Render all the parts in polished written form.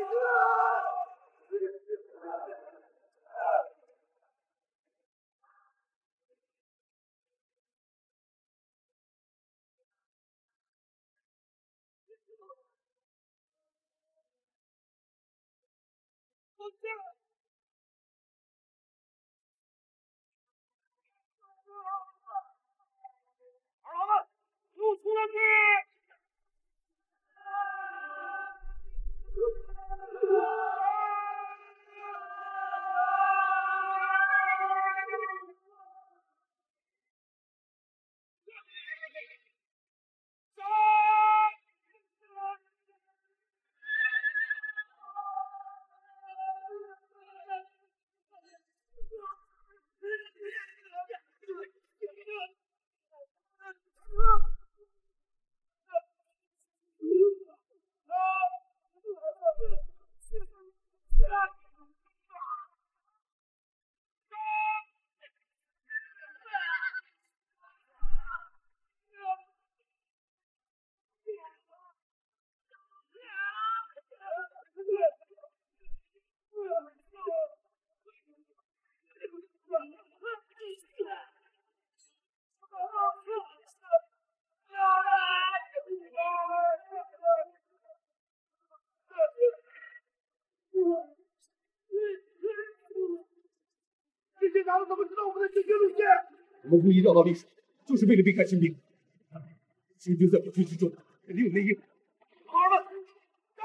二郎们，入出了去！这些家伙怎么知道我们的行军路线？我们故意绕到丽水，就是为了避开清兵。清军在我军之中，肯定有内应。好了，杀！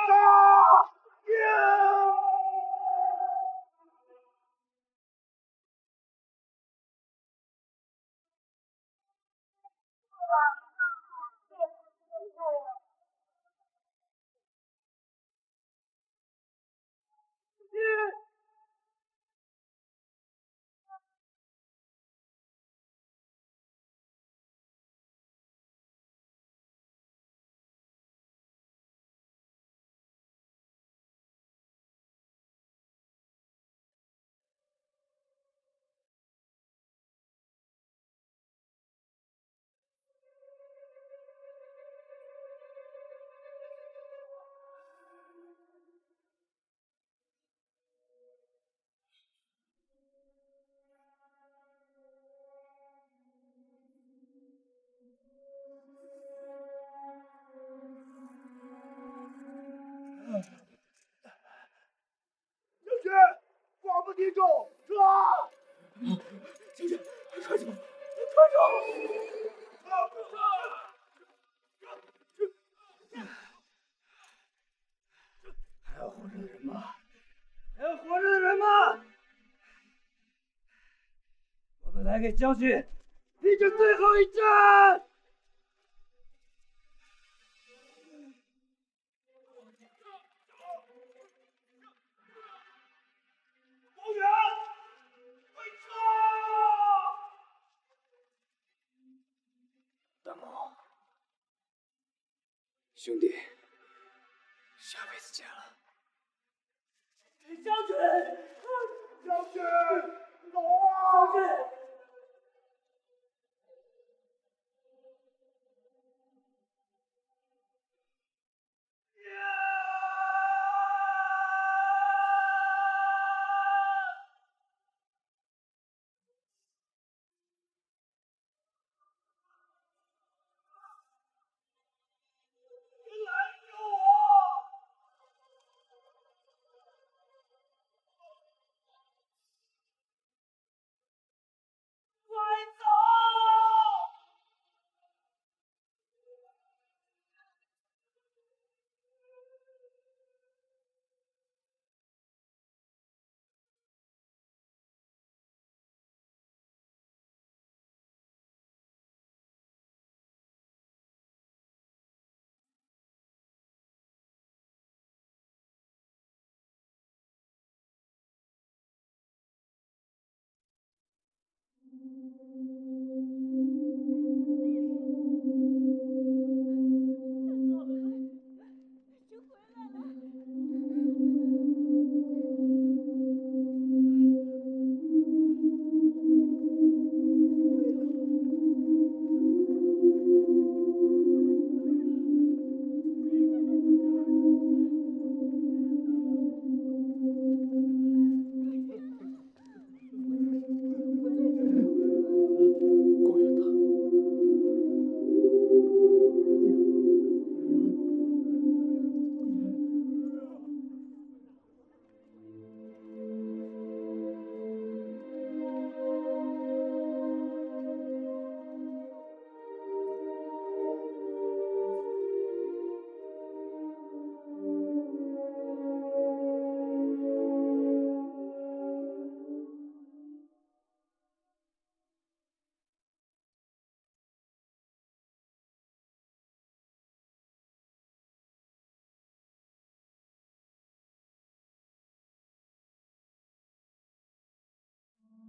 将军，话不敌众，撤！将军，快走，快走！还有活着的人吗？还有活着的人吗？我们来给将军拼这最后一战！公园，快撤！大毛，兄弟，下辈子见了。将军，将军，走啊！将军。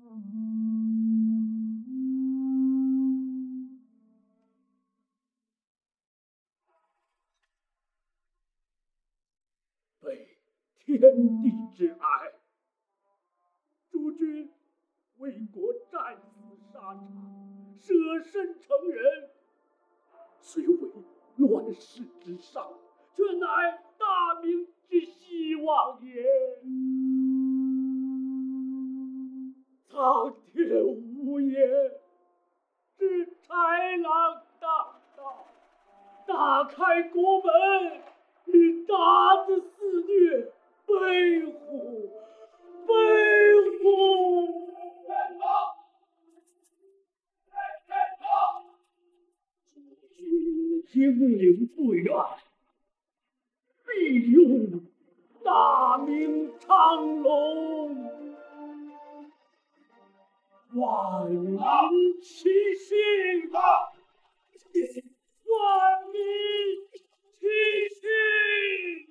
被天地之爱，诸君为国战死沙场，舍身成仁，虽为乱世之上，却乃大明之希望也。苍天无言，只豺狼大道，打开国门，与鞑子肆虐，悲乎，悲乎！诸君英灵不远，必用大明昌隆，万民齐心，万民齐心。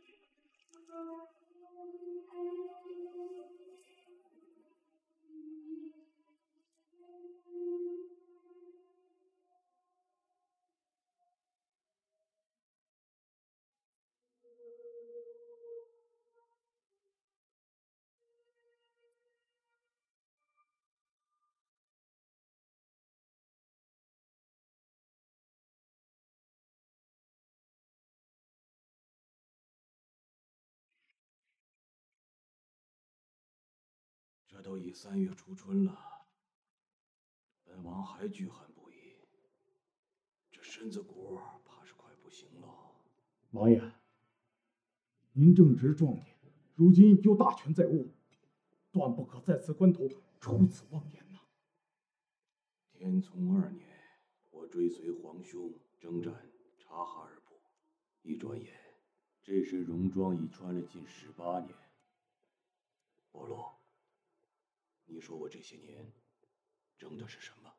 这都已3月初春了，本王还惧寒不已，这身子骨怕是快不行了。 王爷，您正值壮年，如今又大权在握，断不可在此关头出此妄言呐。 天聪2年，我追随皇兄征战察哈尔部，一转眼，这身戎装已穿了近18年。伯洛，你说我这些年争的是什么？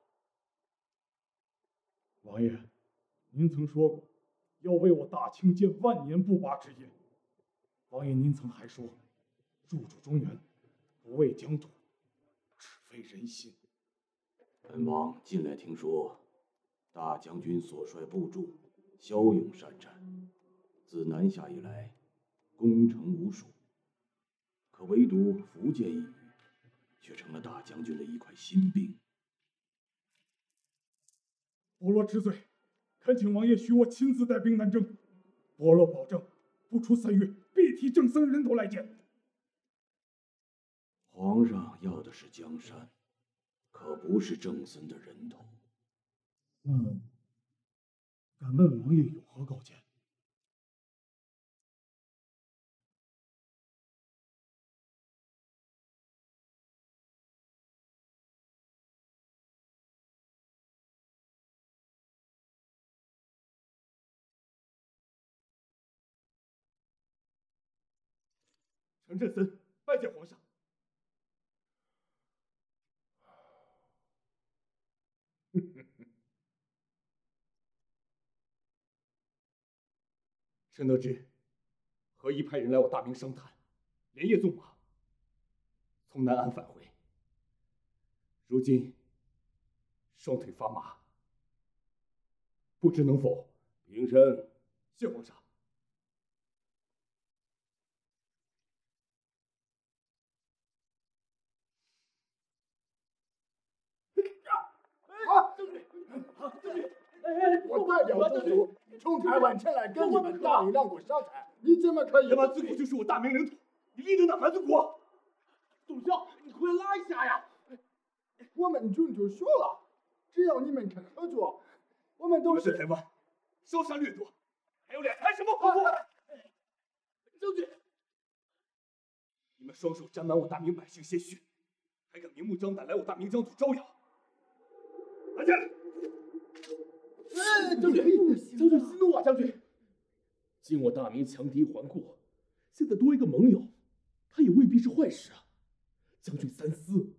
王爷，您曾说过要为我大清建万年不拔之业。王爷，您曾还说，入主中原，不为疆土，只为人心。 本王近来听说，大将军所率部众骁勇善战，自南下以来，攻城无数。可唯独福建一隅，却成了大将军的一块心病。 伯罗知罪，恳请王爷许我亲自带兵南征。伯罗保证，不出3月，必替郑僧人头来见。 皇上要的是江山，可不是郑僧的人头。 敢问王爷有何高见？陈振森拜见皇上。臣得知，何仪派人来我大明商谈，连夜纵马从南安返回。如今双腿发麻，不知能否平身。 谢皇上。 我代表宗族从台湾前来跟你们大明两国商谈，你怎么可以？ 蛮子国就是我大明领土，你立得哪蛮子国？ 董校，你快拉一下呀！ 我们准就说了，只要你们肯合作，我们都是台湾烧杀掠夺，还有脸谈什么合作？ 将军， 你们双手沾满我大明百姓鲜血，还敢明目张胆来我大明疆土招摇？拿下来！ 将军，息怒啊！将军，今我大明强敌环顾，现在多一个盟友，他也未必是坏事啊。将军三思。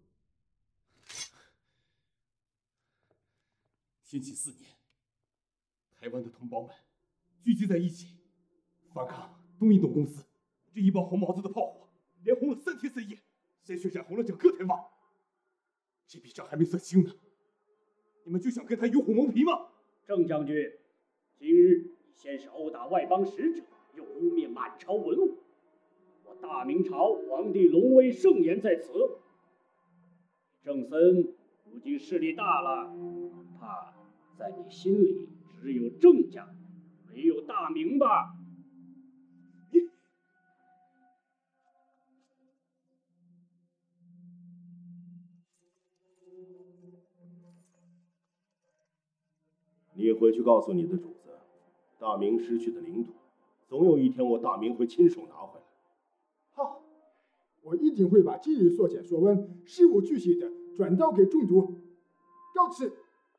天启4年，台湾的同胞们聚集在一起，反抗东印度公司这一帮红毛子的炮火，连轰了3天3夜，鲜血染红了整个台湾。 这笔账还没算清呢，你们就想跟他与虎谋皮吗？ 郑将军，今日你先是殴打外邦使者，又污蔑满朝文武，我大明朝皇帝龙威盛言在此。郑森如今势力大了，恐怕在你心里只有郑家，没有大明吧？ 你回去告诉你的主子，大明失去的领土，总有一天我大明会亲手拿回来。 好，我一定会把今日所见所闻事无巨细的转告给中都。告辞。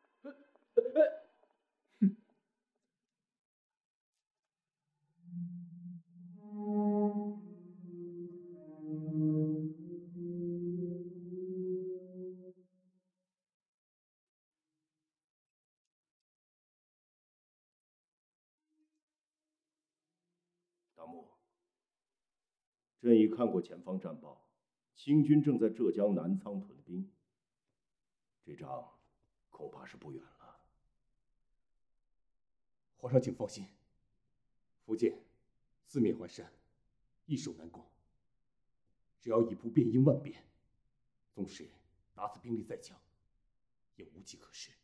大木，朕已看过前方战报，清军正在浙江南仓屯兵，这仗恐怕是不远了。 皇上请放心，福建四面环山，易守难攻，只要以不变应万变，纵使鞑子兵力再强，也无计可施。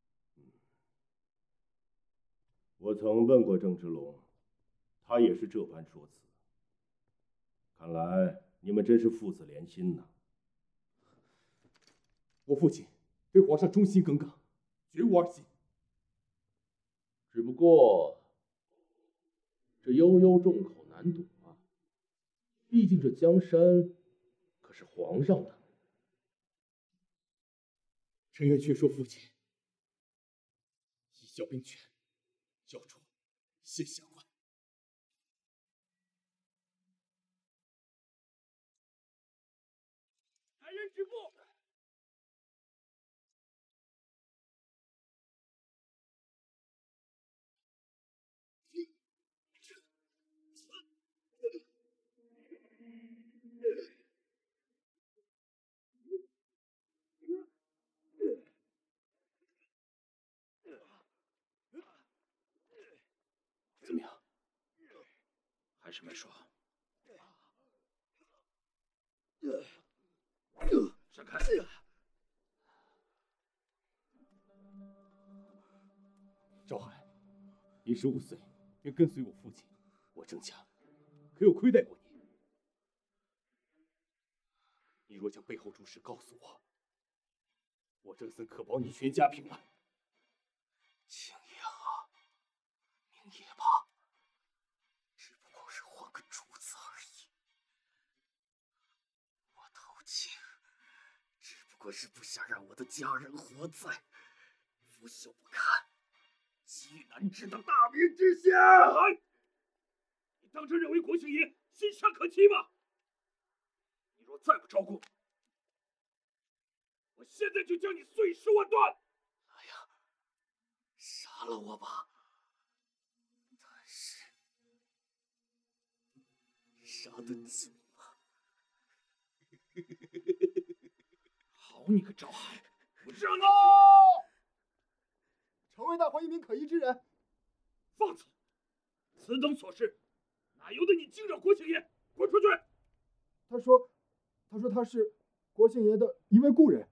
我曾问过郑芝龙，他也是这般说辞。看来你们真是父子连心呐。 我父亲对皇上忠心耿耿，绝无二心。 只不过这悠悠众口难躲啊，毕竟这江山可是皇上的。 臣愿劝说父亲以小兵权交出县辖官。 来人止步！ 怎么样？还是没说。闪开！ 赵海，你15岁便跟随我父亲，我郑家可有亏待过你？你若将背后主使告诉我，我郑森可保你全家平安。 青也好，明也罢，只不过是换个主子而已。我投亲，只不过是不想让我的家人活在腐朽不堪、机遇难治的大明之下。 你当真认为国姓爷心善可欺吗？你若再不照顾，我现在就将你碎尸万段！ 哎呀，杀了我吧！但是杀得紧吗？ 好你个赵海，我让你城卫大患一名可疑之人。 放肆！此等琐事，哪由得你惊扰国姓爷？滚出去！ 他说他是国姓爷的一位故人。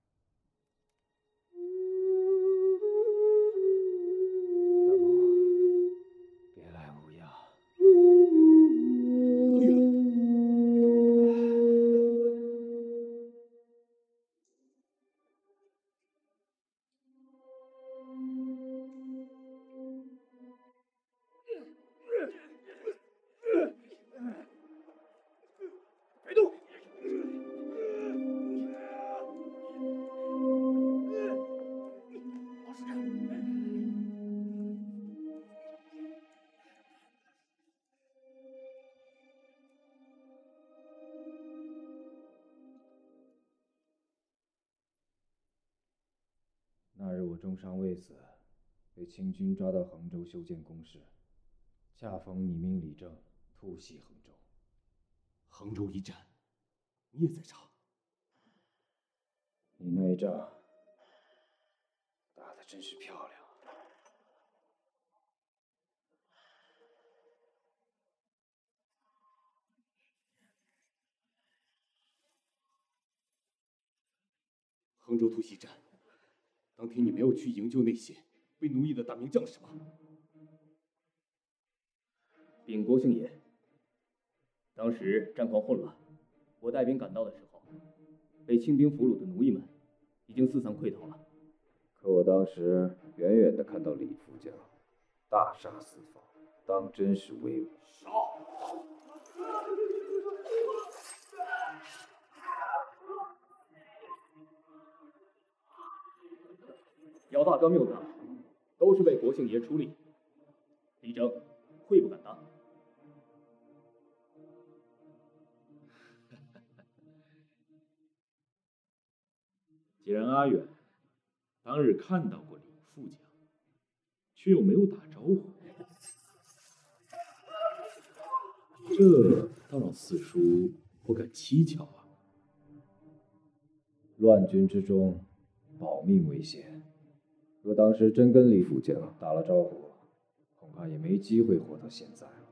大木，别来无恙。 别动！ 老实点。 那日我重伤未死，被清军抓到衡州修建工事，恰逢你命李正突袭衡州。 衡州一战，你也在场。 你那一仗打得真是漂亮。 衡州突袭战，当天你没有去营救那些被奴役的大明将士吗？ 禀国姓爷，当时战况混乱，我带兵赶到的时候，被清兵俘虏的奴役们已经四散溃逃了。 可我当时远远地看到李副将大杀四方，当真是威武。 杀！ 姚大哥谬赞，都是为国姓爷出力，力争愧不敢当。 既然阿远当日看到过李副将，却又没有打招呼，这倒让四叔不敢蹊跷啊。 乱军之中，保命为先。若当时真跟李副将打了招呼，恐怕也没机会活到现在了。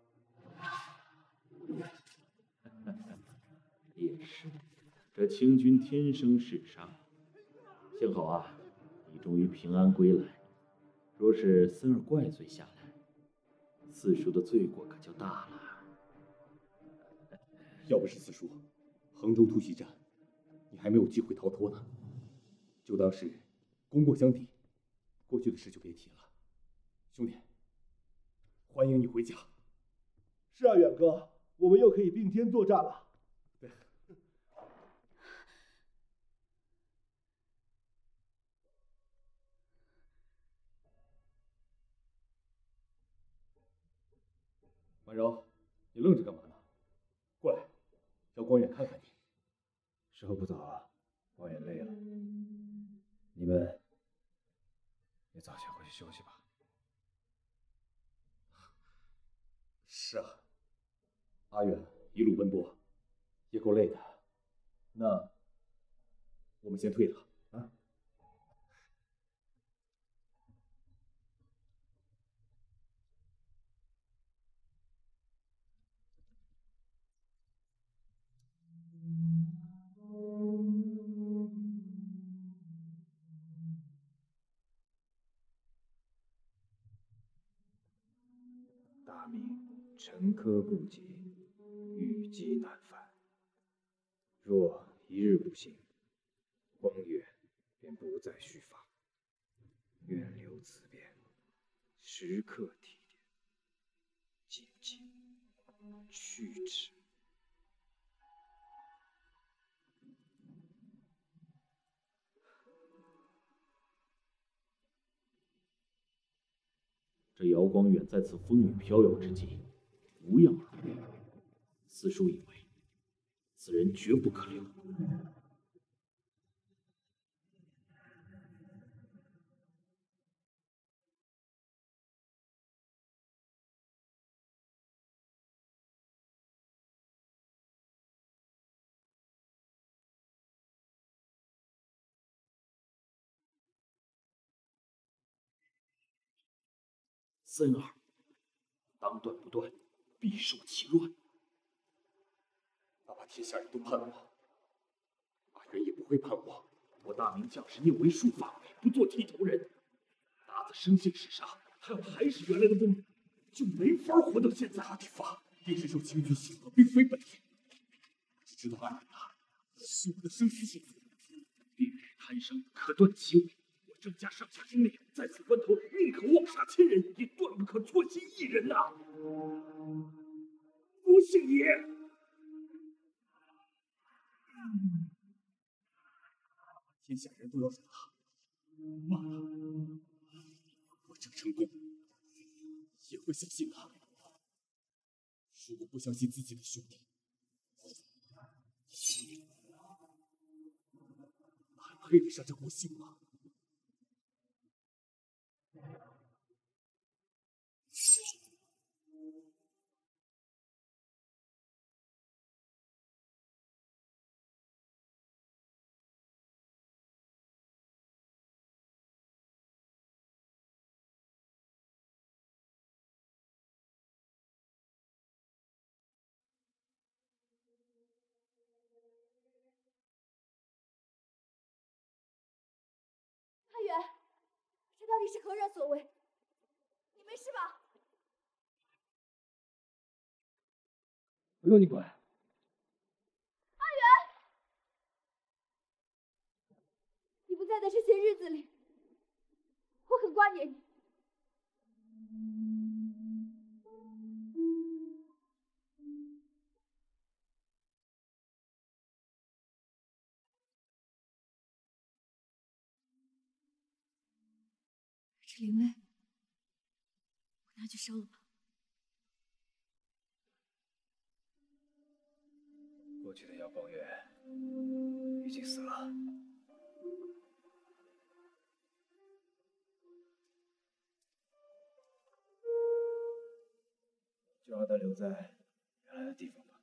也是，这清军天生嗜杀。幸好啊，你终于平安归来。若是森儿怪罪下来，四叔的罪过可就大了。 要不是四叔，衡州突袭战，你还没有机会逃脱呢。就当是功过相抵，过去的事就别提了。兄弟，欢迎你回家。 是啊，远哥，我们又可以并肩作战了。 对。婉柔，你愣着干嘛呢？过来，叫光远看看你。 时候不早了，光远累了，你们也早些回去休息吧。 是啊，阿远一路奔波，也够累的。那我们先退了啊。 大明沉疴不解，郁积难返。若一日不行，光远便不再须发。愿留此便，时刻提点，谨记去之。 这姚光远在此风雨飘摇之际，无恙而归。四叔以为，此人绝不可留。森儿，当断不断，必受其乱。 哪怕天下人都叛我，阿远也不会叛我。 我大明将士宁为书法，不做剃头人。达子生性嗜杀，他要还是原来的风，就没法活到现在。 他的发定是受清军刑罚，并非本意。只知道阿远啊，是我的生死所在。 烈日贪生，可断其尾。我郑家上下忠烈，在此关头，宁可妄杀千人，也断不可错惜一人呐！ 郭姓爷， 天下人都要忍了，骂他，我郑成功也会相信他。如果不相信自己的兄弟，还配得上这国姓吗？ 到底是何人所为？你没事吧？ 不用你管。 阿元，你不在的这些日子里，我很挂念你。这灵位，我拿去烧了吧。 过去的姚光远已经死了。就让他留在原来的地方吧。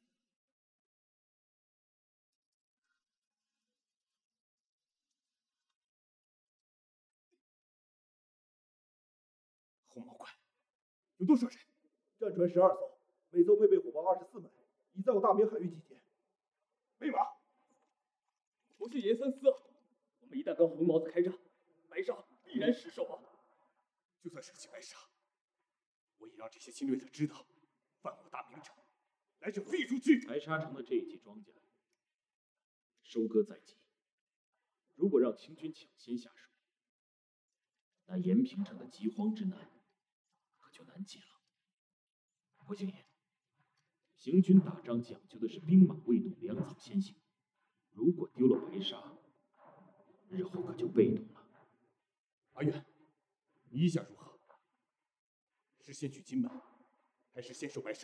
红毛怪，有多少人？ 战船12艘，每艘配备火炮24门，已在我大明海域集结。 备马！ 不是严三思，我们一旦跟红毛子开战，白沙必然失守啊！ 就算舍弃白沙，我也让这些侵略者知道，犯我大明者，来者必诛之。 白沙城的这一季庄稼收割在即，如果让清军抢先下手，那延平城的饥荒之难可就难解了。国姓爷，行军打仗讲究的是兵马未动，粮草先行。如果丢了白沙，日后可就被动了。 阿远，你意下如何？是先取金门，还是先收白沙？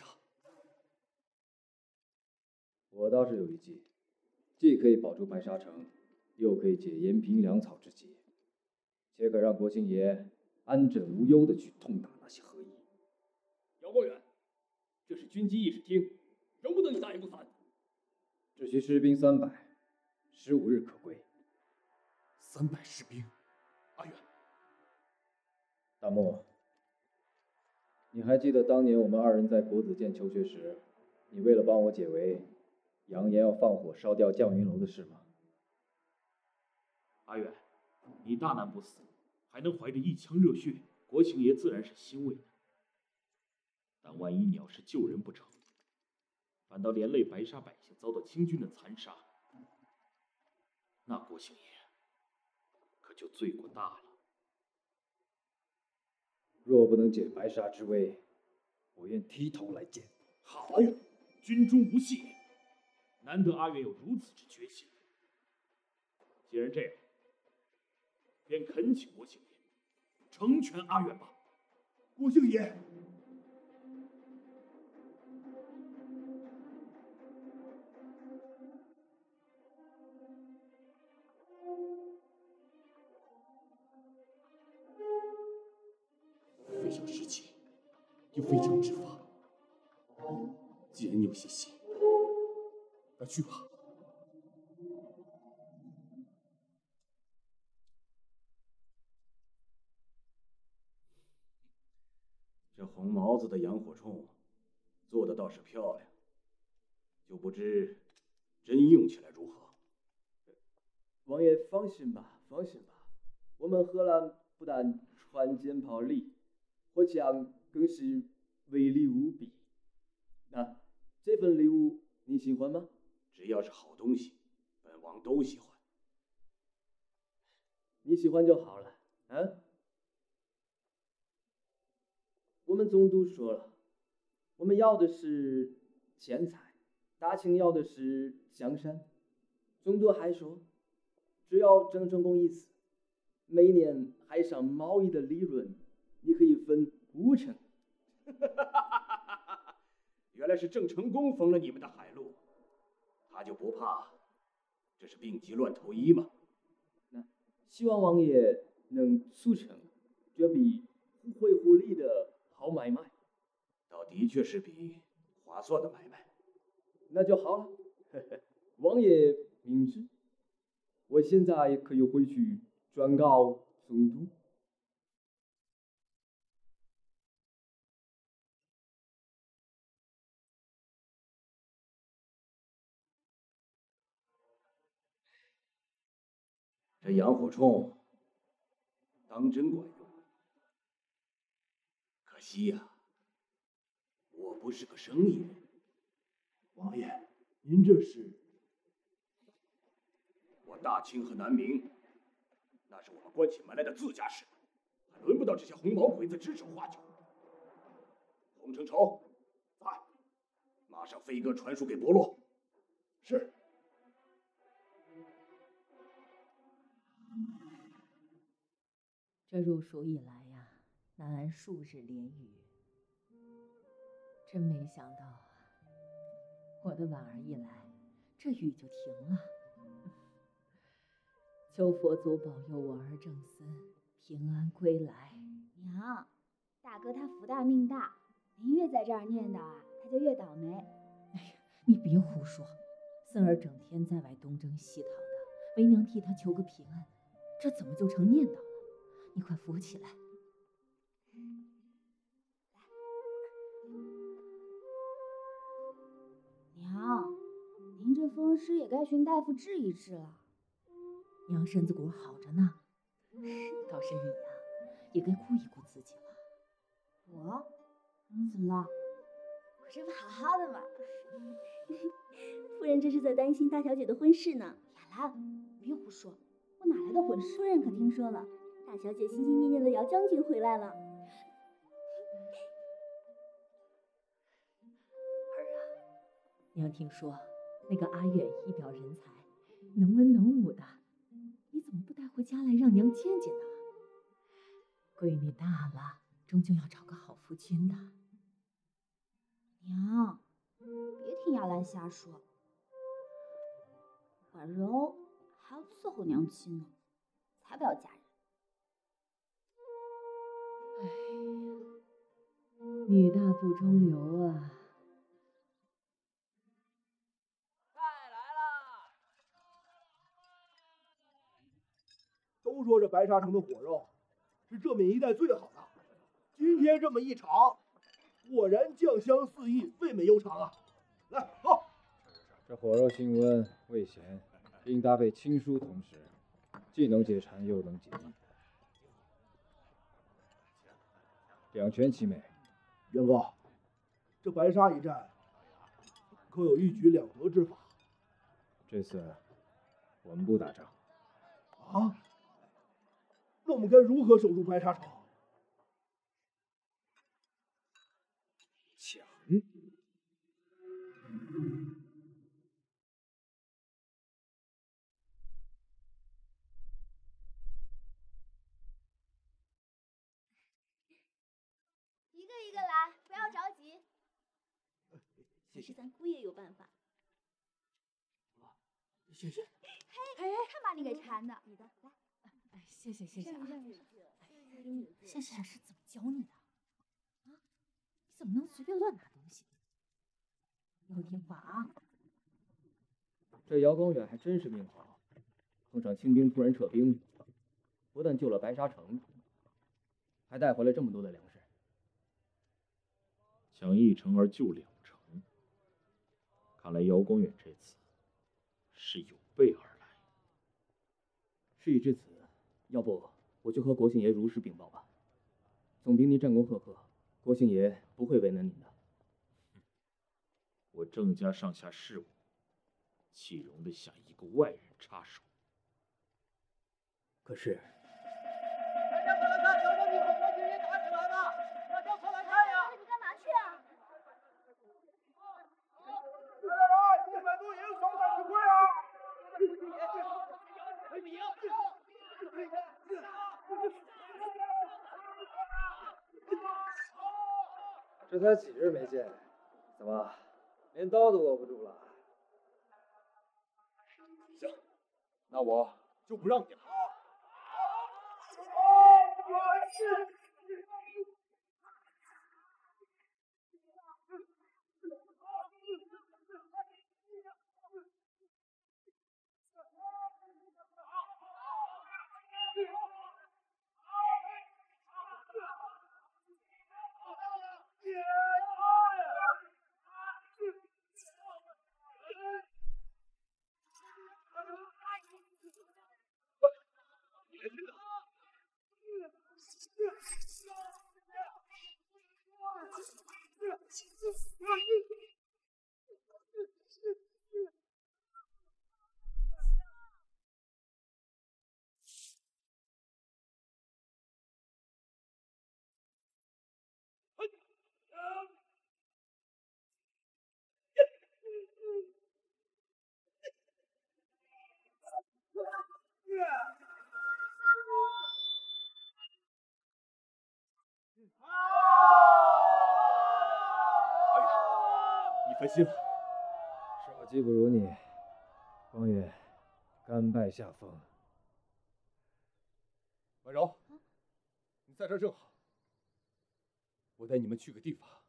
我倒是有一计，既可以保住白沙城，又可以解延平粮草之急，且可让国姓爷安枕无忧的去痛打那些合议。 姚光远，这是军机议事厅，容不得你大言不惭。 只需士兵300，15日可归。 300士兵，阿远， 大漠，你还记得当年我们2人在国子监求学时，你为了帮我解围，扬言要放火烧掉绛云楼的事吗？ 阿远，你大难不死，还能怀着一腔热血，国姓爷自然是欣慰的。但万一你要是救人不成，反倒连累白沙百姓遭到清军的残杀，那国姓爷可就罪过大了。 若不能解白沙之危，我愿剃头来见。 好，军中无戏，难得阿远有如此之决心。既然这样，便恳请国姓爷成全阿远吧。 国姓爷， 非常时期，又非常之法。既然你有些心，那去吧。 这红毛子的洋火铳做的倒是漂亮，就不知真用起来如何。 王爷放心吧，放心吧，我们荷兰不但船坚炮利，火枪更是威力无比。那这份礼物你喜欢吗？ 只要是好东西，本王都喜欢。 你喜欢就好了，啊？我们总督说了，我们要的是钱财，大清要的是江山。总督还说，只要郑成功一死，每年海上贸易的利润，你可以分50%。 原来是郑成功封了你们的海路，他就不怕这是病急乱投医吗？ 那希望王爷能促成这笔互惠互利的好买卖。 倒的确是笔划算的买卖。 那就好了，王爷明智。我现在可以回去转告总督。 这洋火铳当真管用。 可惜呀，我不是个生意人。 王爷，您这是？ 我大清和南明，那是我们关起门来的自家事，还轮不到这些红毛鬼子指手画脚。洪承畴，在，马上飞鸽传书给伯洛。 是。 这入蜀以来呀，南安数日连雨，真没想到啊！我的婉儿一来，这雨就停了。求佛祖保佑我儿正森平安归来。 娘，大哥他福大命大，您越在这儿念叨啊，他就越倒霉。 哎呀，你别胡说，森儿整天在外东征西讨的，为娘替他求个平安，这怎么就成念叨了？你快扶起来。 娘，您这风湿也该寻大夫治一治了。 娘身子骨好着呢，倒是你呀，也该顾一顾自己了。 我？怎么了？ 我这不好好的吗？夫人这是在担心大小姐的婚事呢。 雅兰，别胡说，我哪来的婚事？ 夫人可听说了，大小姐心心念念的姚将军回来了。 儿啊，娘听说那个阿远一表人才，能文能武的，你怎么不带回家来让娘见见呢？闺女大了，终究要找个好夫君的。 娘，别听雅兰瞎说，婉柔还要伺候娘亲呢，才不要嫁人。 哎呀，女大不中留啊！ 菜来了。 都说这白沙城的火肉是这闽一带最好的，今天这么一尝，果然酱香四溢，味美悠长啊！来，走。 这火肉性温味咸，应搭配青蔬同食，既能解馋又能解腻，两全其美。 元哥，这白沙一战可有一举两得之法？ 这次我们不打仗啊？那我们该如何守住白沙城？ 抢！ 一个一个来，不要着急。 其实咱姑爷有办法。 谢谢。 嘿，看把你给馋的。你的，来。 哎，谢谢谢谢啊！ 谢谢。 这是怎么教你的？啊？你怎么能随便乱拿东西？要听话啊！ 这姚光远还真是命好，碰上清兵突然撤兵，不但救了白沙城，还带回来这么多的粮食。 抢1城而救2城，看来姚光远这次是有备而来。 事已至此，要不我去和国姓爷如实禀报吧。总凭您战功赫赫，国姓爷不会为难您的。 我郑家上下事务，岂容得下一个外人插手？ 可是， 大家快来看，姚将军和国姓爷打起来了！大家快来看呀！ 你干嘛去啊？ 来，100多营，手打吃亏啊！ 不赢！ 这才几日没见，怎么连刀都握不住了？ 行，那我就不让你了。 哎呀，你分心了。 少技不如你，光远，甘拜下风。 婉柔，你在这儿正好，我带你们去个地方。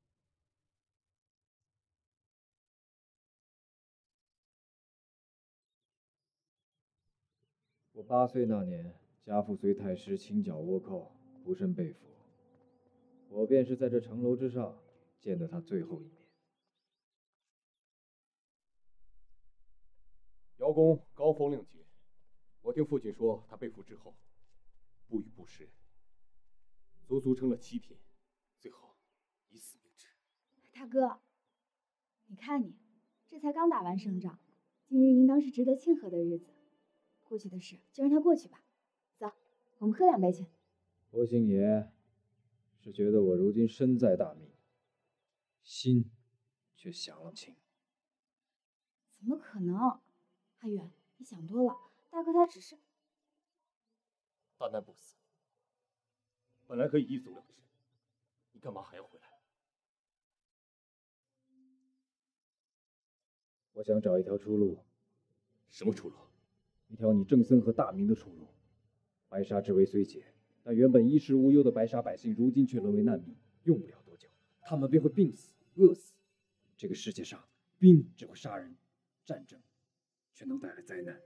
我8岁那年，家父随太师清剿倭寇，不慎被俘。我便是在这城楼之上见的他最后一面。 姚公刚封令节，我听父亲说，他被俘之后，不语不食，足足撑了7天，最后以死明志。 大哥，你看你，这才刚打完胜仗，今日应当是值得庆贺的日子。过去的事就让它过去吧。走，我们喝2杯去。 伯姓爷是觉得我如今身在大明，心却想了秦。 怎么可能？阿远，你想多了，大哥他只是…… 大难不死，本来可以一走了之，你干嘛还要回来？ 我想找一条出路。 什么出路？ 一条你郑森和大明的出路。白沙之围虽解，但原本衣食无忧的白沙百姓，如今却沦为难民，用不了多久，他们便会病死、饿死。这个世界上，兵只会杀人，战争却能带来灾难。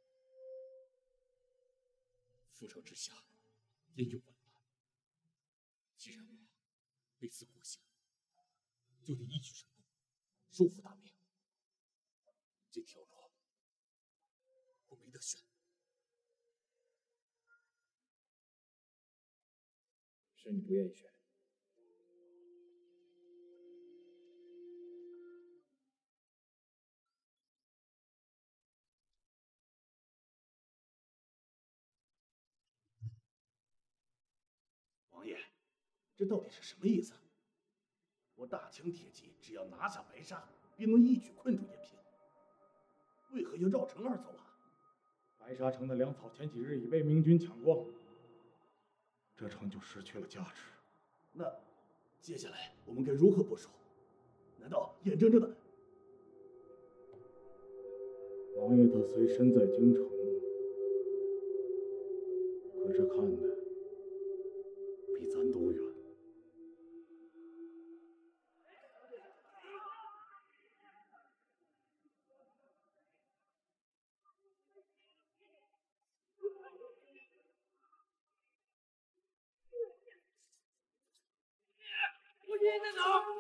覆巢之下，焉有完卵？既然我被赐国姓，就得一举成功，收复大明。这条路我没得选。 是你不愿意选。 王爷，这到底是什么意思？我大清铁骑只要拿下白沙，便能一举困住延平，为何要绕城而走啊？ 白沙城的粮草前几日已被明军抢光，这城就失去了价值。 那接下来我们该如何部署？难道眼睁睁的…… 王爷他虽身在京城，可是看的比咱都远。 我爷在哪儿？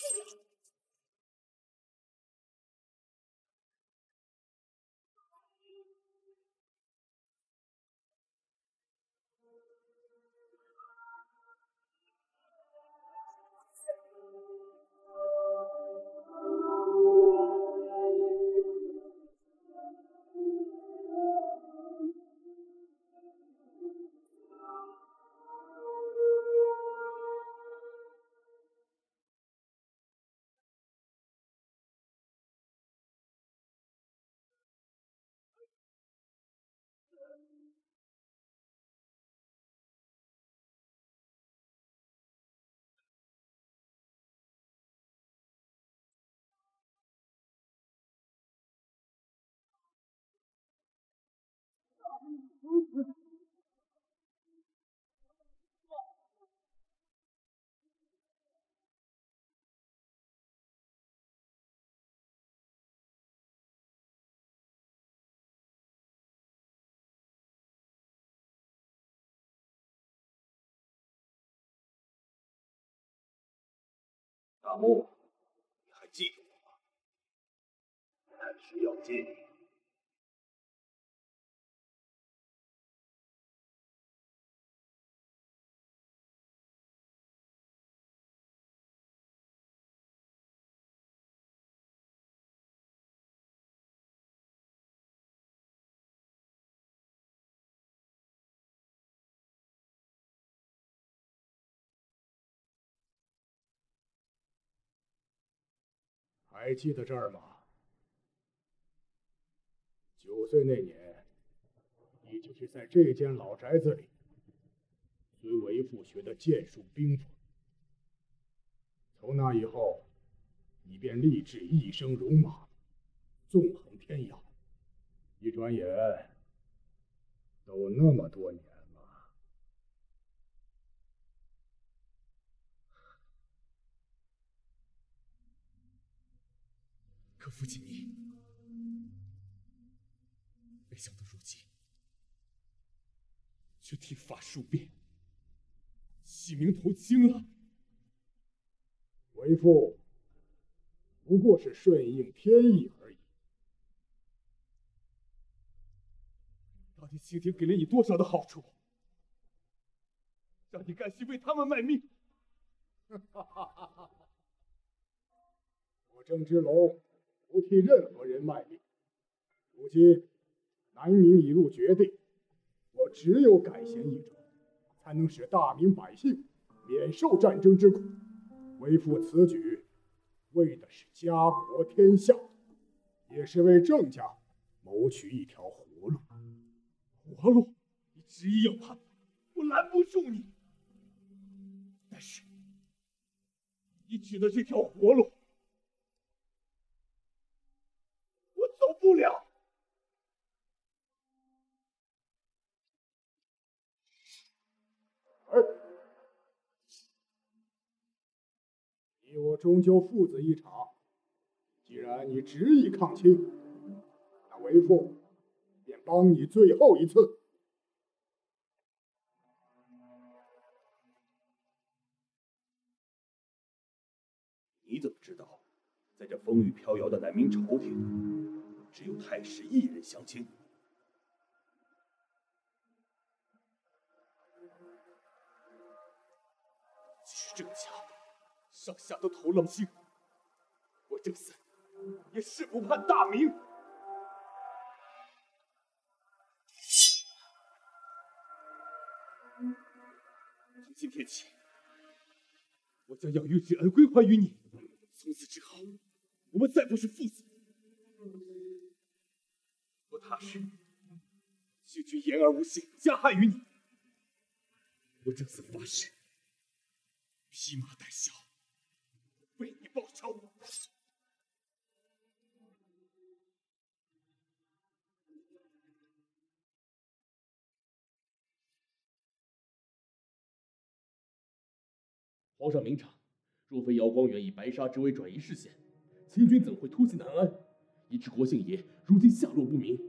大木，你还记得我吗？太师要见你。 还记得这儿吗？9岁那年，也就是在这间老宅子里， 随为父学的剑术兵法。从那以后，你便立志一生戎马，纵横天涯。一转眼，都那么多年了。 可父亲你，没想到如今却剃发数变，起名投亲了。 为父不过是顺应天意而已。 到底清廷给了你多少的好处，让你甘心为他们卖命？ 我郑芝龙不替任何人卖命。如今南明已入绝地，我只有改弦易辙，才能使大明百姓免受战争之苦。为父此举，为的是家国天下，也是为郑家谋取一条活路。 活路，你执意要叛，我拦不住你。但是，你指的这条活路，我走不了。 你我终究父子一场，既然你执意抗清，那为父便帮你最后一次。 你怎么知道，在这风雨飘摇的南明朝廷，只有太师一人降清？ 即使郑家上下都投冷星，我郑森也誓不叛大明。从今天起，我将养育之恩归还于你。从此之后，我们再不是父子。我踏实，谢绝言而无信，加害于你。我郑森发誓，披麻戴孝，为你报仇。 皇上明察，若非姚光远以白沙之围转移视线，清军怎会突袭南安，以致国姓爷如今下落不明？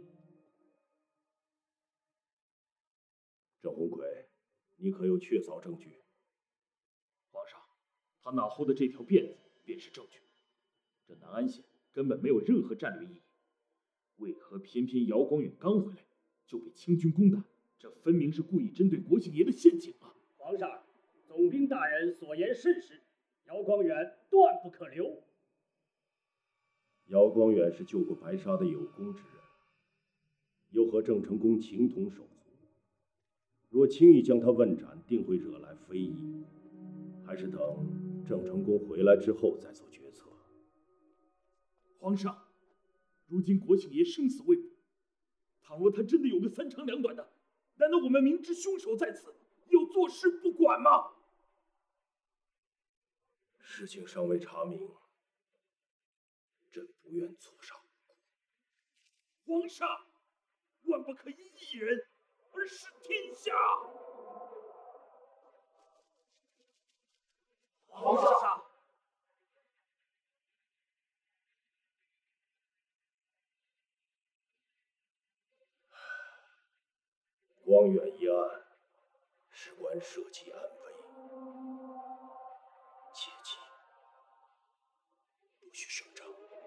郑鸿逵，你可有确凿证据？ 皇上，他脑后的这条辫子便是证据。这南安县根本没有任何战略意义，为何偏偏姚光远刚回来就被清军攻打？这分明是故意针对国姓爷的陷阱啊！ 皇上，总兵大人所言甚实，姚光远断不可留。 姚光远是救过白沙的有功之人，又和郑成功情同手足，若轻易将他问斩，定会惹来非议。还是等郑成功回来之后再做决策。 皇上，如今国姓爷生死未卜，倘若他真的有个三长两短的，难道我们明知凶手在此，要坐视不管吗？ 事情尚未查明，朕不愿错杀无辜。皇上，万不可因一人而失天下。 皇上， 光远一案，事关社稷安危，切记不许声张。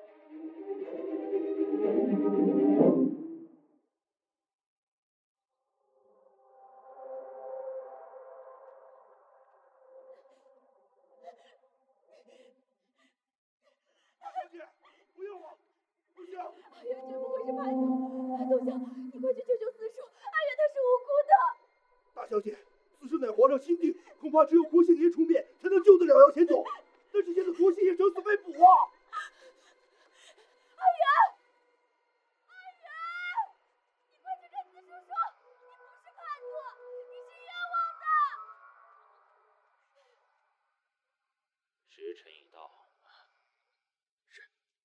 阿远绝不会是叛徒，董相，你快去救救四叔，阿远他是无辜的。 大小姐，此事乃皇上钦定，恐怕只有国姓爷出面，才能救得了姚前总。但是现在国姓爷生死被捕啊！ 阿远，阿远，你快去跟四叔说，你不是叛徒，你是冤枉的。 时辰已到。是。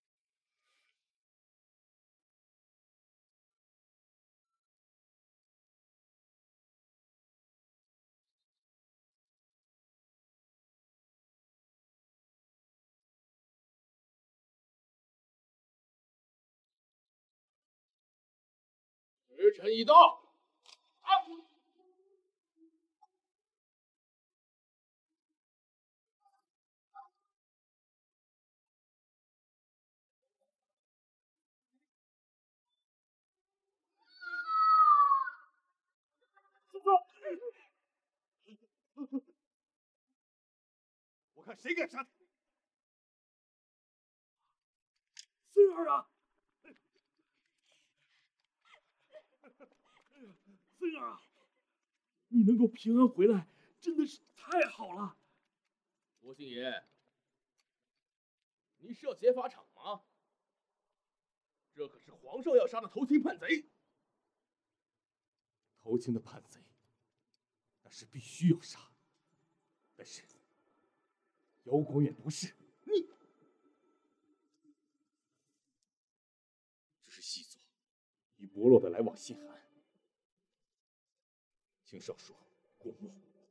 时辰已到。我看谁敢杀他！ 孙儿啊，孙儿啊，你能够平安回来，真的是太好了。 国姓爷，你是要劫法场吗？这可是皇上要杀的投亲叛贼。 投亲的叛贼，那是必须要杀。但是姚广远不是你，这是细作与伯洛的来往信函，请少说过目。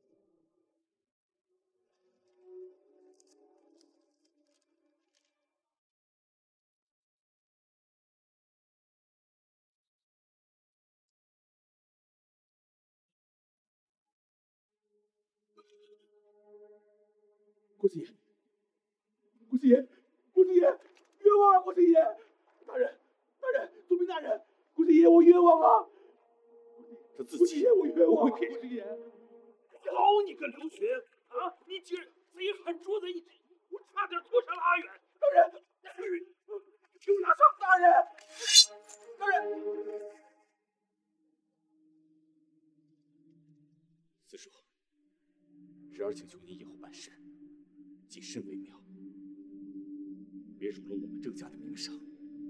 国姓爷，国姓爷，国姓爷，冤枉啊！国姓爷，大人，总兵大人，国姓爷，我冤枉啊！ 这自己国姓爷，我冤枉啊！ 不会骗人。 国姓爷，好你个刘玄啊！你竟然贼喊捉贼，我差点拖上了阿远。大人，给我拿上！大人， 四叔，侄儿请求您以后办事谨慎为妙，别辱了我们郑家的名声。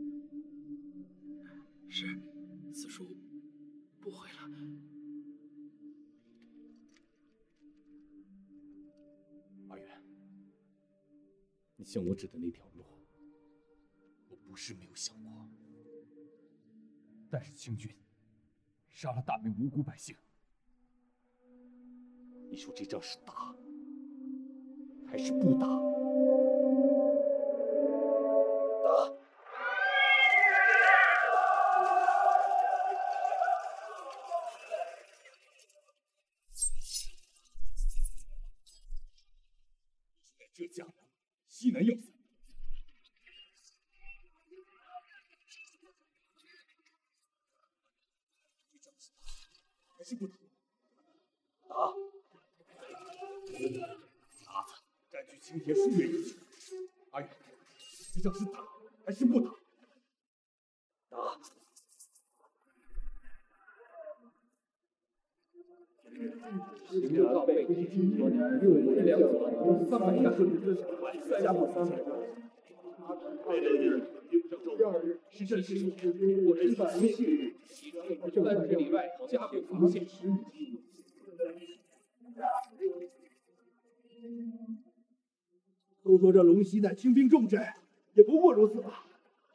是，四叔不会了。 阿远，你向我指的那条路，我不是没有想过。但是清军杀了大明无辜百姓，你说这仗是打还是不打？ 打！ 这家西南要塞，还是不打？ 打！ 骡子占据青田数月已久，阿远，这仗是打还是不打？ 打！ 行者告备，多年6年2佐300下顺之3家不300。 第二日，是朕师父我之反命，30里外加倍发现。都说这龙溪乃轻兵重镇，也不过如此吧。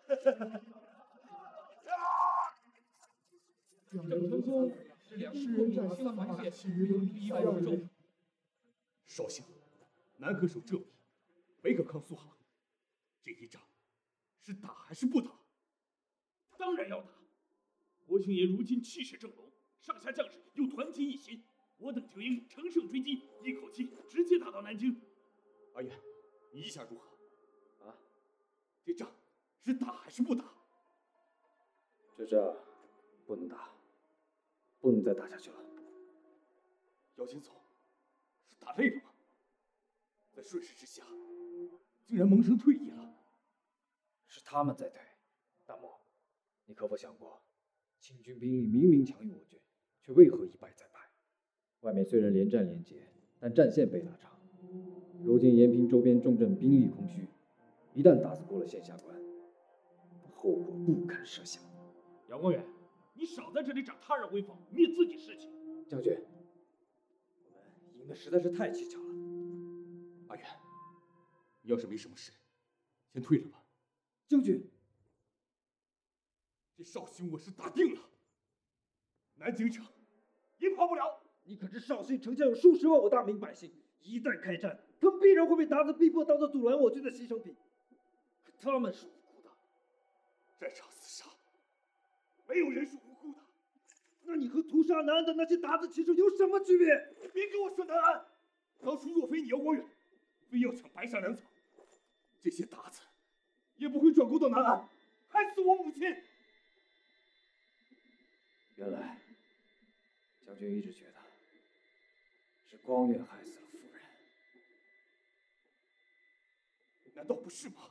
郑成功是2日战300县，150州。 绍兴，南可守浙密，北可抗苏杭，这一仗是打还是不打？ 当然要打。国姓爷如今气势正浓，上下将士又团结一心，我等就应乘胜追击，一口气直接打到南京。 阿远，你意下如何？啊，这仗是打还是不打？ 这仗不能打，不能再打下去了。 姚金总是打累了吗？在顺势之下，竟然萌生退意了。 是他们在退。大漠，你可否想过，清军兵力明明强于我军，却为何一败再败？外面虽然连战连捷，但战线被拉长。如今延平周边重镇兵力空虚，一旦打过了县下关，后果不堪设想。 杨光远，你少在这里长他人威风，灭自己士气。 将军，我们赢的实在是太蹊跷了。 阿远， 你要是没什么事，先退了吧。 将军， 这绍兴我是打定了，南京城也跑不了。 你可知绍兴城下有数十万我大明百姓，一旦开战，他们必然会被鞑子逼迫，当做阻拦我军的牺牲品。他们是无辜的， 战场厮杀，没有人是无辜的。 那你和屠杀南安的那些鞑子骑手有什么区别？ 别跟我说南安，当初若非你要我远，非要抢白沙粮草，这些鞑子也不会转攻到南安，害死我母亲。 原来，将军一直觉得是光远害死了夫人， 难道不是吗？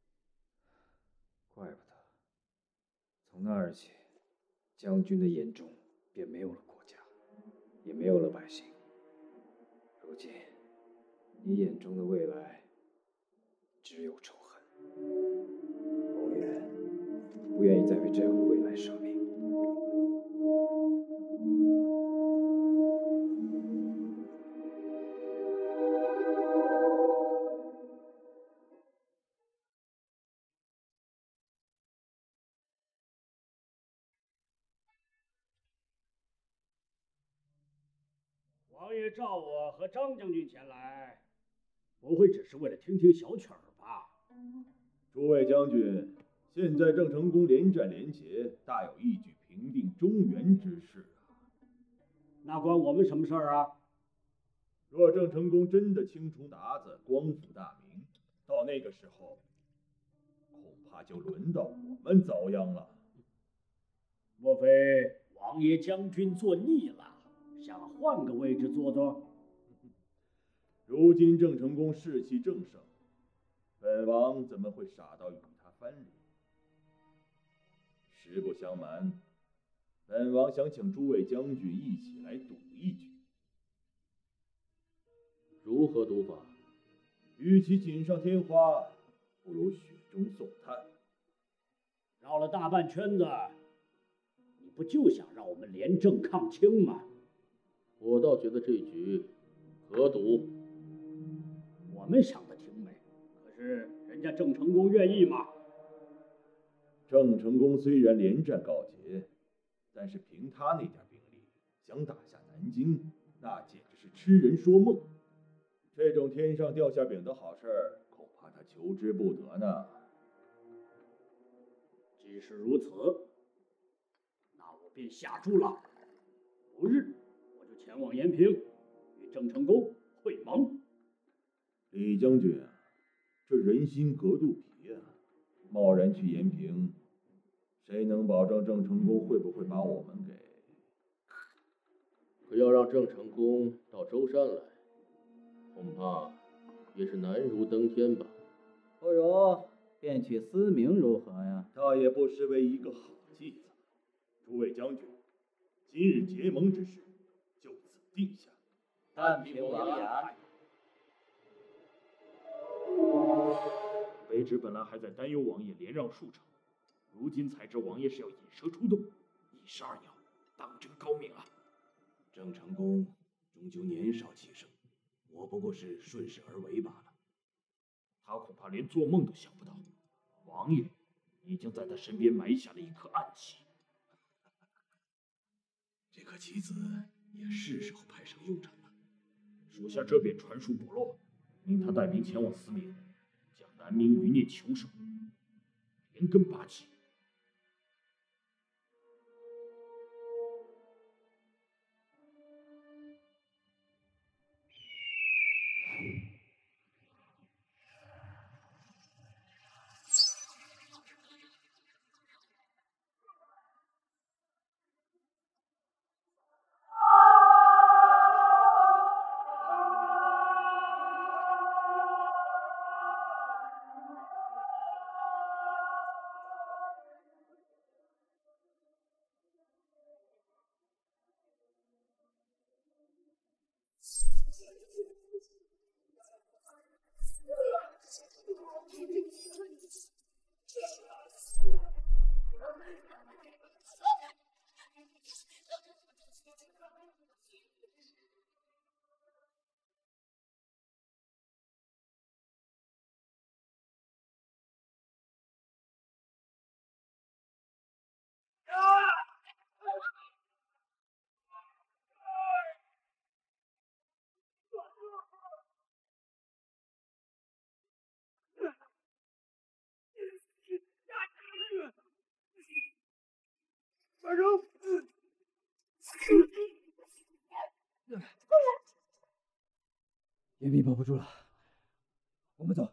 怪不得，从那日起，将军的眼中便没有了国家，也没有了百姓。如今，你眼中的未来只有仇恨。光远不愿意再为这样的未来舍命。 王爷召我和张将军前来，不会只是为了听听小曲儿吧？ 诸位将军，现在郑成功连战连捷，大有一举平定中原之势啊！ 那关我们什么事儿啊？ 若郑成功真的清除鞑子，光复大明，到那个时候，恐怕就轮到我们遭殃了。 莫非王爷将军做腻了，想换个位置坐坐？ 如今郑成功士气正盛，本王怎么会傻到与他翻脸？实不相瞒，本王想请诸位将军一起来赌一局。 如何赌法？ 与其锦上添花，不如雪中送炭。 绕了大半圈子，你不就想让我们联郑抗清吗？ 我倒觉得这局可赌。 我们想的挺美，可是人家郑成功愿意吗？ 郑成功虽然连战告捷，但是凭他那点兵力，想打下南京，那简直是痴人说梦。这种天上掉馅饼的好事儿，恐怕他求之不得呢。 既是如此，那我便下注了。不日，我就前往延平，与郑成功会盟。 李将军啊，这人心隔肚皮啊，贸然去延平，谁能保证郑成功会不会把我们给…… 可要让郑成功到舟山来，恐怕也是难如登天吧。 不如便取思明如何呀？ 倒也不失为一个好计策。诸位将军，今日结盟之事就此定下。 但凭王言。 卑职本来还在担忧王爷连让数场，如今才知王爷是要引蛇出洞，一石二鸟，当真高明啊！ 郑成功终究年少气盛，我不过是顺势而为罢了。 他恐怕连做梦都想不到，王爷已经在他身边埋下了一颗暗棋。 这颗棋子也是时候派上用场了。 属下这便传书部落，命他带兵前往思明，将南明余孽囚首连根拔起。 延平保不住了，我们走。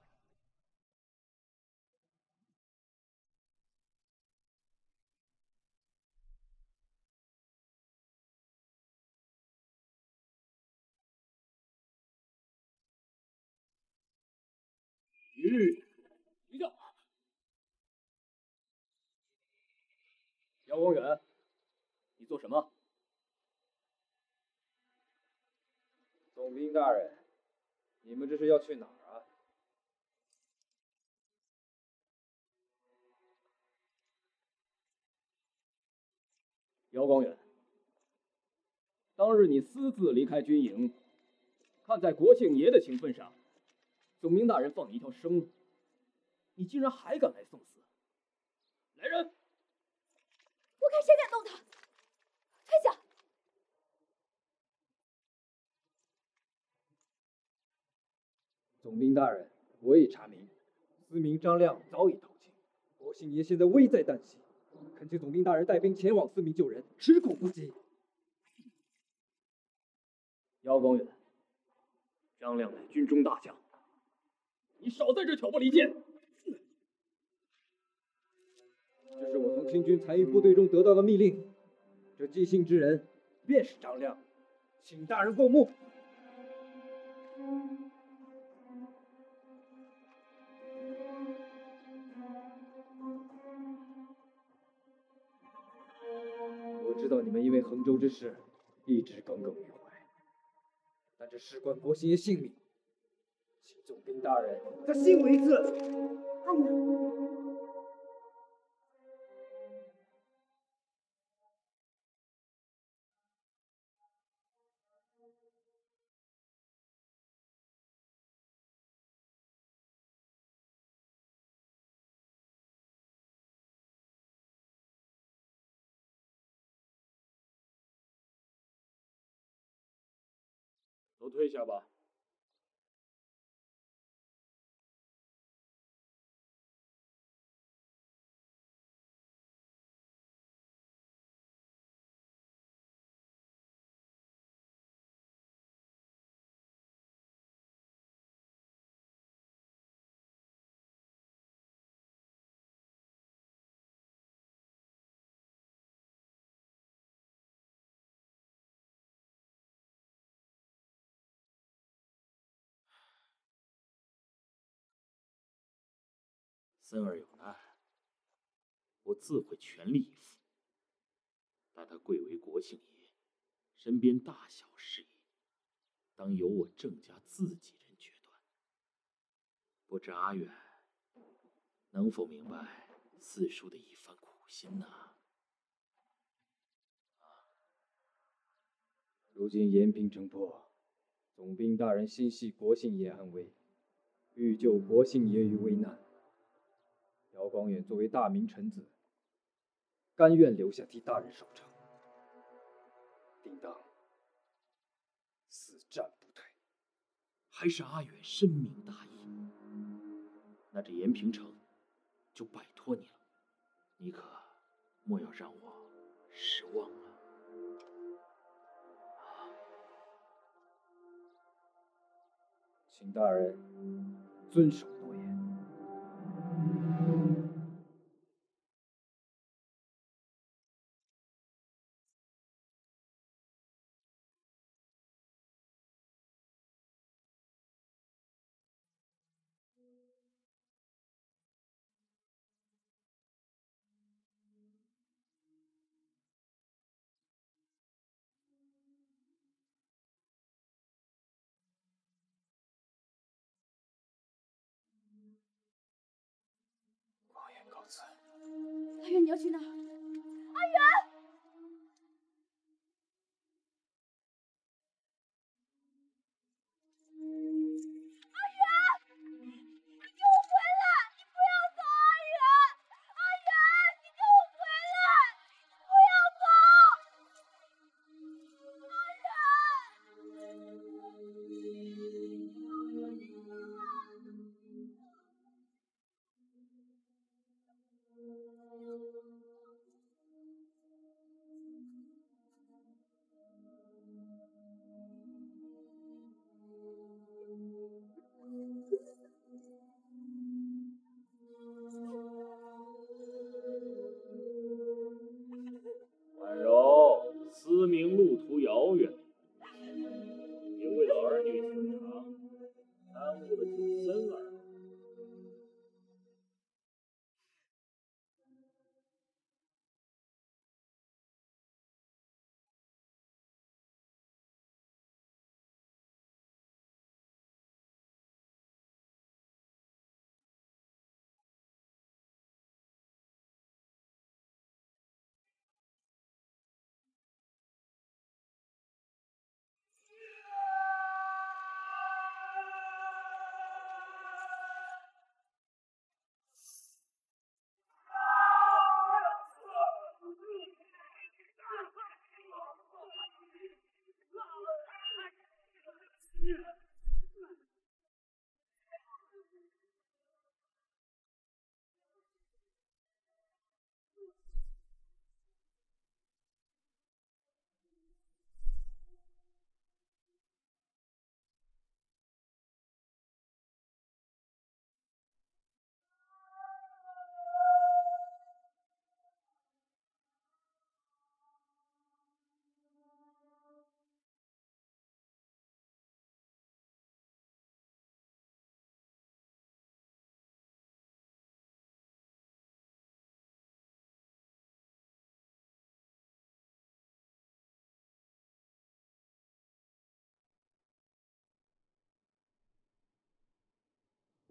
一叫。姚光远，你做什么？ 总兵大人，你们这是要去哪儿啊？ 姚光远，当日你私自离开军营，看在国姓爷的情分上，总兵大人放你一条生路，你竟然还敢来送死！来人！ 我看谁敢动他！退下！ 总兵大人，我已查明，司明张亮早已逃侵，国姓爷现在危在旦夕，恳请总兵大人带兵前往司明救人，吃苦不及。 姚光远，张亮乃军中大将，你少在这挑拨离间！ 这是我从清军残余部队中得到的密令，这寄信之人便是张亮，请大人过目。我知道你们因为衡州之事一直耿耿于怀，但这事关国姓爷性命，请总兵大人再信我一次。 阿远。 都退下吧。孙儿有难，我自会全力以赴。但他贵为国姓爷，身边大小事宜，当由我郑家自己人决断。不知阿远能否明白四叔的一番苦心呢？ 如今延平城破，总兵大人心系国姓爷安危，欲救国姓爷于危难。姚光远作为大明臣子，甘愿留下替大人守城，定当死战不退。 还是阿远深明大义，那这延平城就拜托你了，你可莫要让我失望了。 请大人遵守诺言。 阿远，你要去哪儿？阿远！阿远，你给我回来！你不要走，阿远！阿远，你给我回来！不要走！阿远！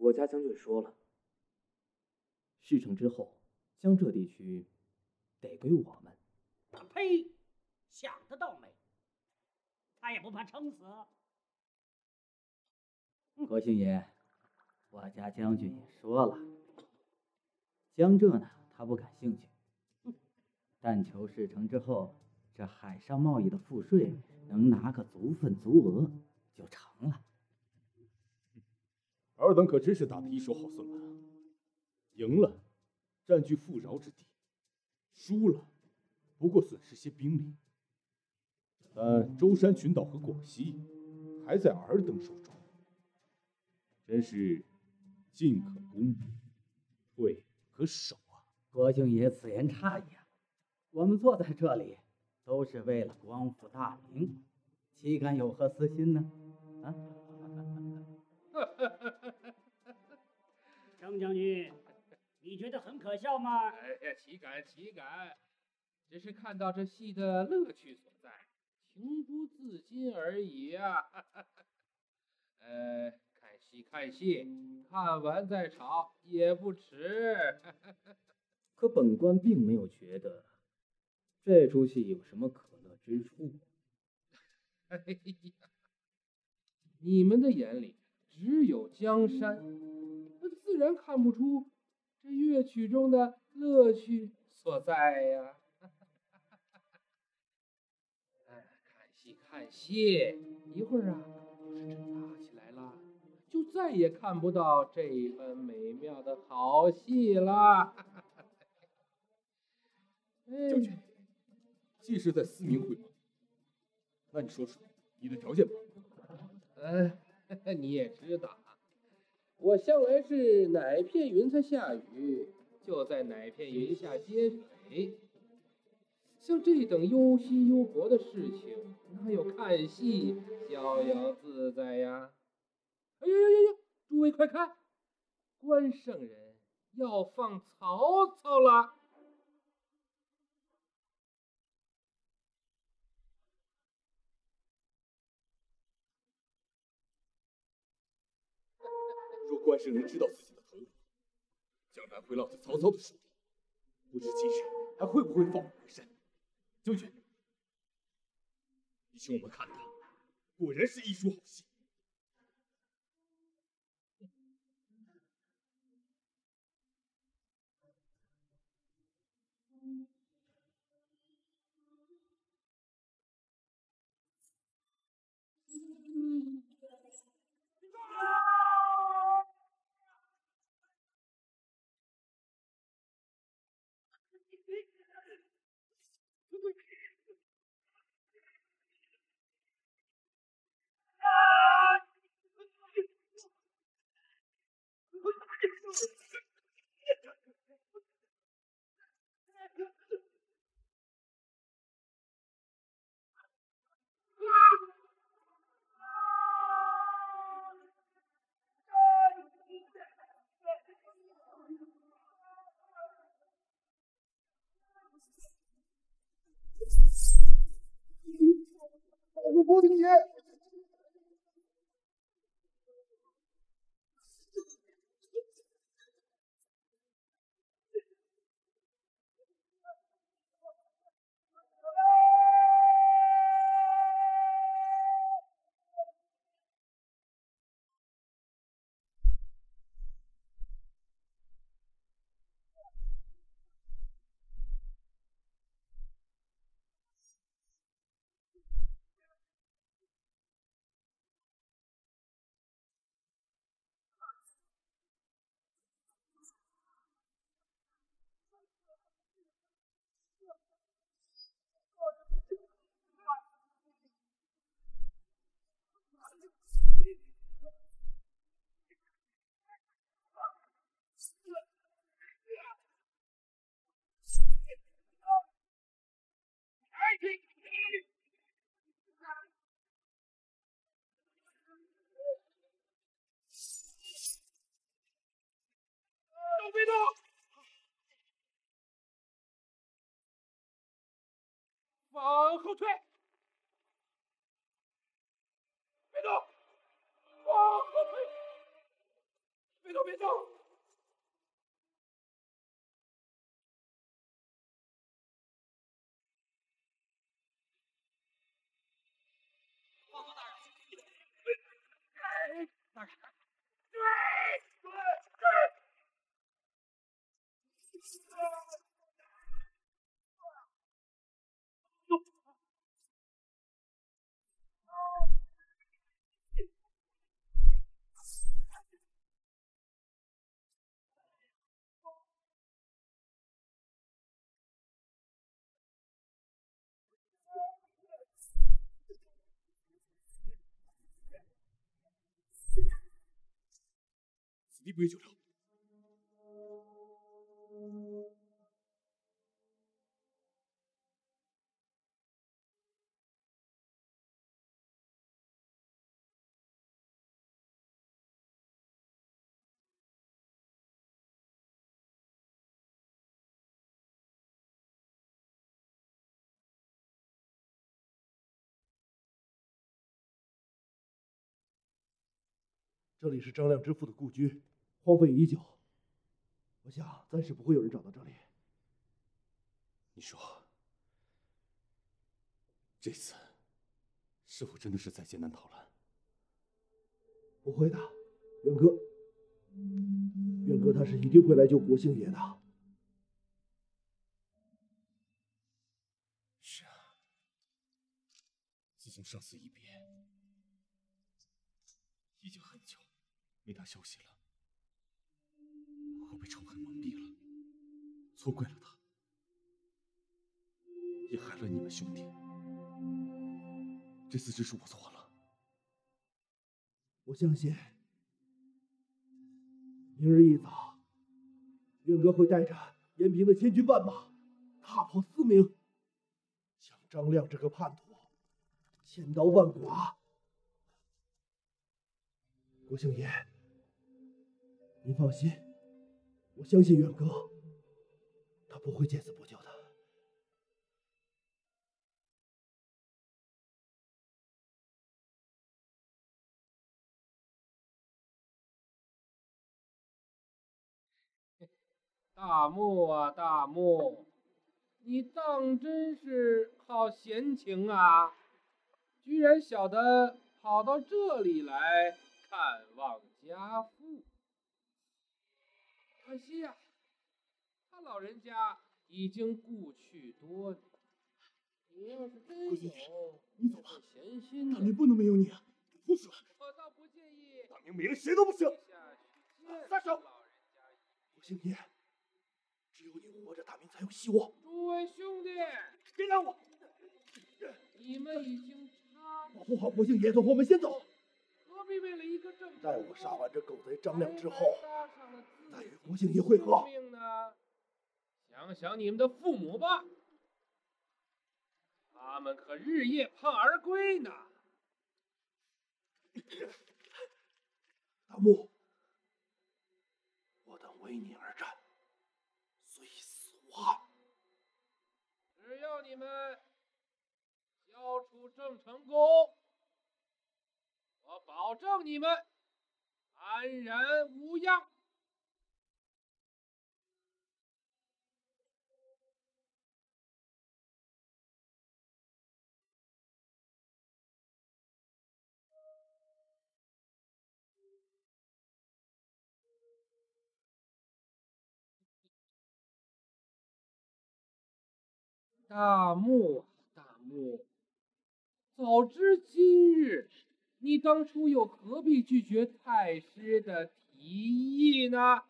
国家将军说了，事成之后，江浙地区得归我们。 呸！想得倒美！他也不怕撑死。 国姓爷，我家将军也说了，江浙呢，他不感兴趣，但求事成之后，这海上贸易的赋税能拿个足分足额就成了。 尔等可真是打得一手好算盘啊！赢了，占据富饶之地；输了，不过损失些兵力。但舟山群岛和广西还在尔等手中，真是进可攻，退可守啊！ 国姓爷此言差矣啊！我们坐在这里，都是为了光复大明，岂敢有何私心呢？啊！ 张将军，你觉得很可笑吗？ 哎呀，岂敢岂敢，只是看到这戏的乐趣所在，情不自禁而已啊。看戏，看完再吵也不迟。 可本官并没有觉得这出戏有什么可乐之处。 哎呀，你们的眼里只有江山，自然看不出这乐曲中的乐趣所在呀。看戏，一会儿啊，要是真打起来了，就再也看不到这般美妙的好戏了。 将军，既是在思明会盟，那你说说你的条件吧。 你也知道，我向来是哪片云彩下雨，就在哪片云下接水。像这等忧心忧国的事情，哪有看戏逍遥自在呀？哎呀呀呀！诸位快看，关圣人要放曹操了。 若关圣人知道自己的头颅将然会落在曹操的手里，不知今日还会不会放我回山？将军，你请我们看他，果然是一出好戏。 国姓爷， 都别动！往后退！别动！往后退！别动！ 走，别走！ 报告大人，大人， 追！ 此地不宜久留。 这里是张亮之父的故居，荒废已久。我想暂时不会有人找到这里。 你说，这次是否真的是在艰难逃难？ 不会的，远哥，远哥他是一定会来救国姓爷的。 是啊，自从上次一别，已经很久没他消息了。我被仇恨蒙蔽了，错怪了他，也害了你们兄弟。这次真是我错了。 我相信，明日一早，远哥会带着延平的千军万马，踏破嘶鸣，将张亮这个叛徒千刀万剐。国姓爷，您放心，我相信远哥，他不会见死不救的。 大木啊，大木，你当真是好闲情啊！居然晓得跑到这里来看望家父。可惜呀，他老人家已经故去多年。你要是真有你走吧， 闲心大明不能没有你啊！不准！ 我倒不介意。 大明没了谁都不行。 撒手！ 国姓爷。只有你活着，大明才有希望。 诸位兄弟， 别拦我！ 你们已经保护好国姓爷，我们先走。 何必为了一个正？ 待我杀完这狗贼张亮之后，再与国姓爷会会合。 想想你们的父母吧，他们可日夜盼儿归呢。 大木，我等为你而战。 只要你们交出郑成功，我保证你们安然无恙。大木，大木，早知今日，你当初又何必拒绝太师的提议呢？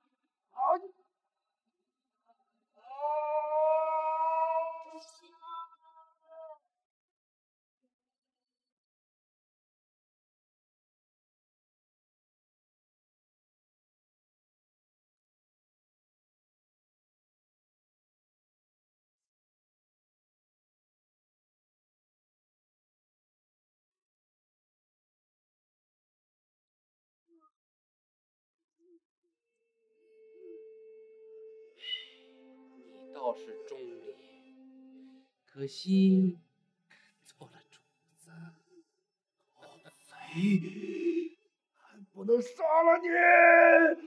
倒是中立，可惜跟错了主子。 狗贼，还不能杀了你！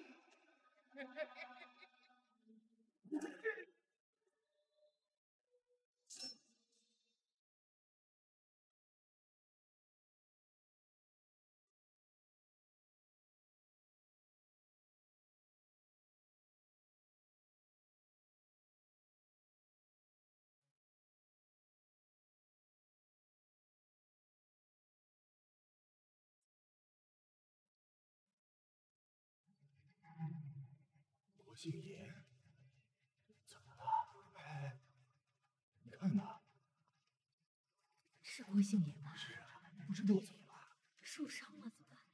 国姓爷，怎么了？哎，你看呐， 是郭姓爷吗？ 是啊，不知道怎么了， 受伤了怎么办？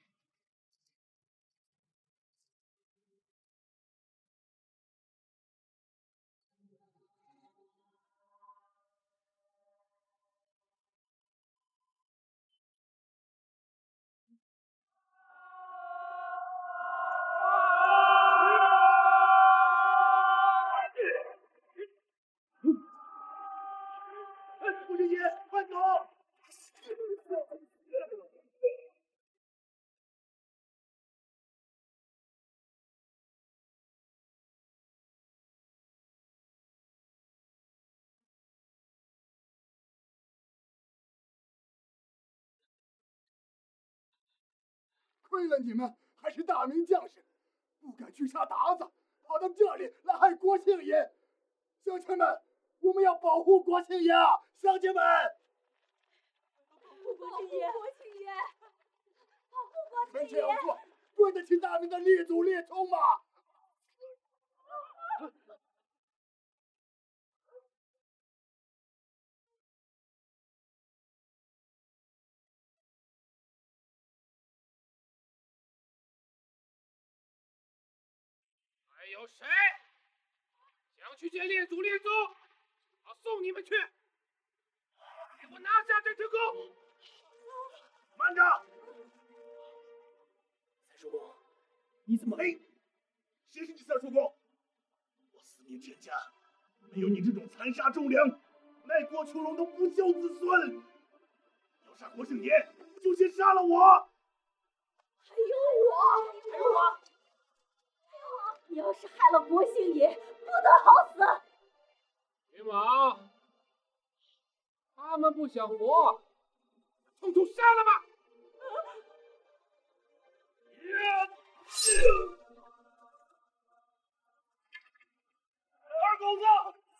国姓爷，快走！ 亏了你们还是大明将士，不敢去杀鞑子，跑到这里来害国姓爷。乡亲们，我们要保护国姓爷啊！乡亲们， 保护国姓爷，国姓爷，保护国臣姓爷。 这样做对得起大明的列祖列宗吗？ 还有谁想去见列祖列宗？我送你们去！给我拿下郑成功！ 慢着！ 三叔公，你怎么？ 嘿，谁是你三叔公？我4年天家，没有你这种残杀忠良、卖国求荣的不孝子孙。要杀国姓爷，就先杀了我！ 还有我！你要是害了国姓爷，不得好死！ 云王，他们不想活，统统杀了吧！ 二狗子，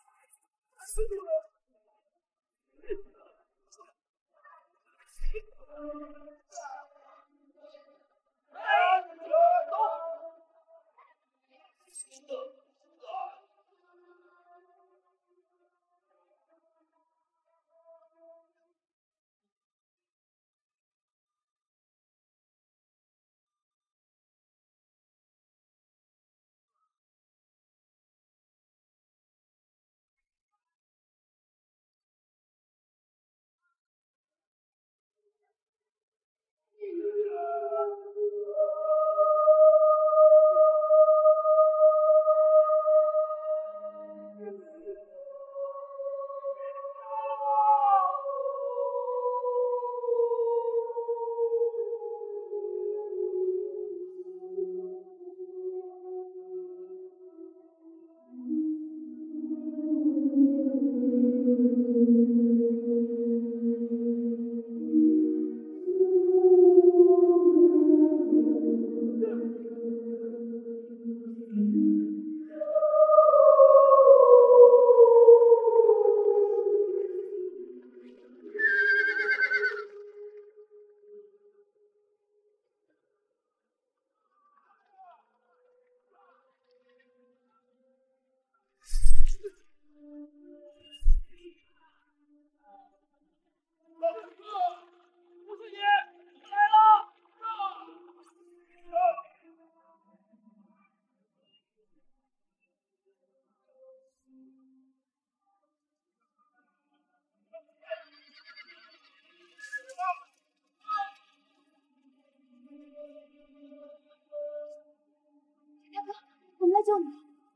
我们来救你。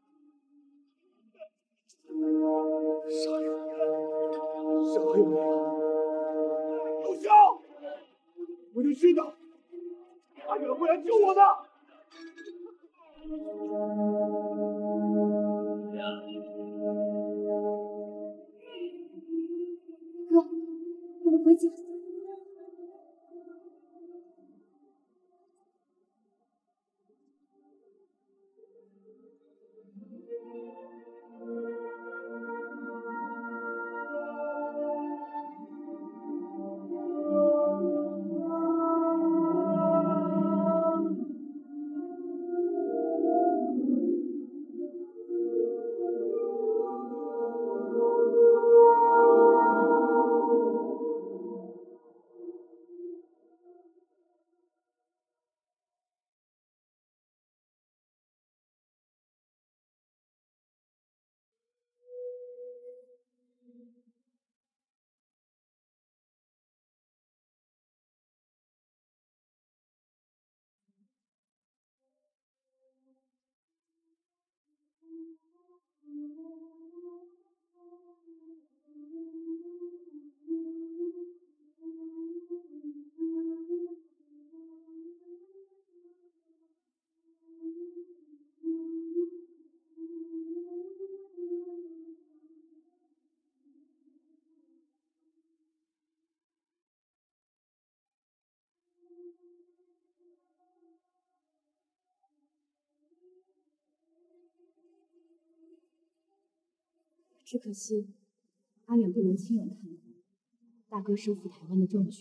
杀人！杀害我！有效！我就知道，阿远会来救我的。 只可惜阿远不能亲眼看到大哥收复台湾的壮举。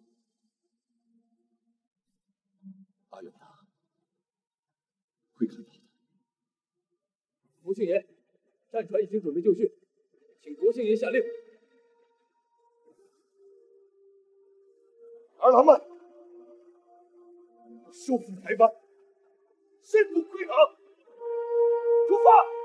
阿远呐，会看到的。 国姓爷，战船已经准备就绪，请国姓爷下令。 儿郎们，收复台湾，申屠岿行，出发！